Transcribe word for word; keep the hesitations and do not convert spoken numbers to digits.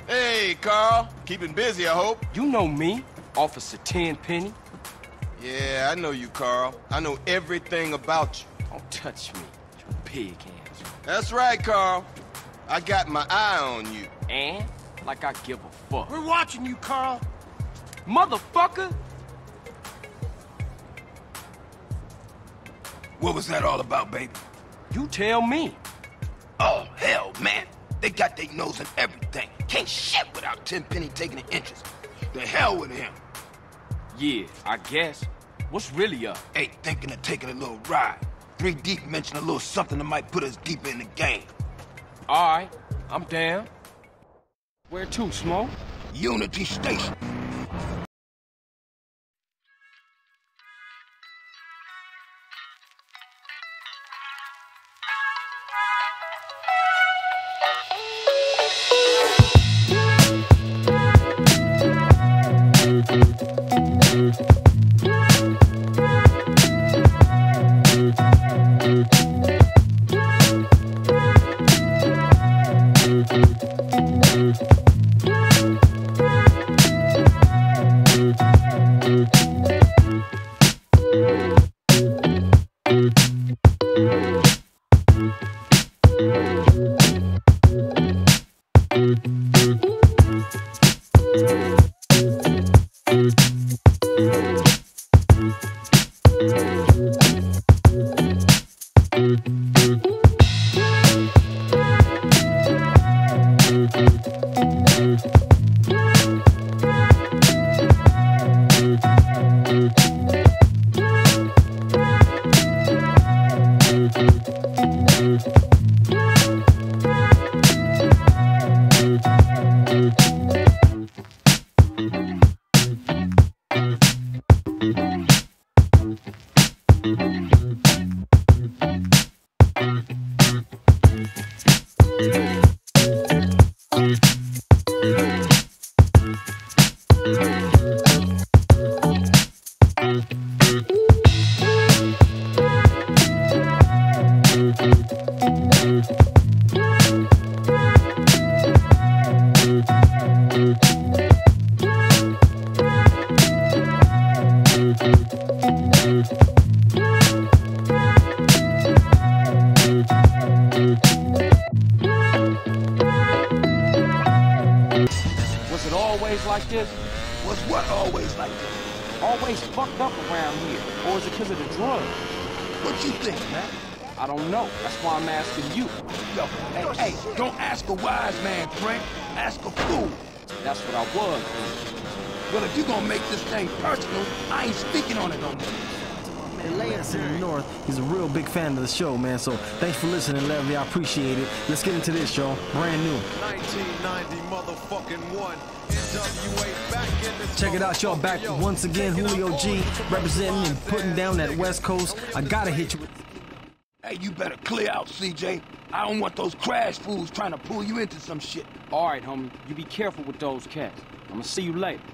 Hey, Carl. Keeping busy, I hope. You know me, Officer Tenpenny. Yeah, I know you, Carl. I know everything about you. Don't touch me, you pig hands. That's right, Carl. I got my eye on you. And? Like I give a fuck. We're watching you, Carl. Motherfucker! What was that all about, baby? You tell me. Oh, hell, man. They got their nose in everything. Can't shit without Tenpenny taking an interest. The hell with him. Yeah, I guess. What's really up? Hey, thinking of taking a little ride. Three Deep mentioned a little something that might put us deeper in the game. All right, I'm down. Where to, Smoke? Unity Station. Was it always like this? Was what always like this? Always fucked up around here? Or is it because of the drugs? What you think, man? I don't know. That's why I'm asking you. Yo, hey, hey, don't ask a wise man, Frank. Ask a fool. That's what I was doing. Well, if you're gonna make this thing personal, I ain't speaking on it no more. Man, Lance in the North, he's a real big fan of the show, man. So thanks for listening, Levy. I appreciate it. Let's get into this, y'all. Brand new. nineteen ninety motherfucking one. N W A back in the Check it out, y'all. Back once again, Julio G, representing and putting down that West Coast. I gotta hit you with... Hey, you better clear out, C J. I don't want those crash fools trying to pull you into some shit. All right, homie. You be careful with those cats. I'm gonna see you later.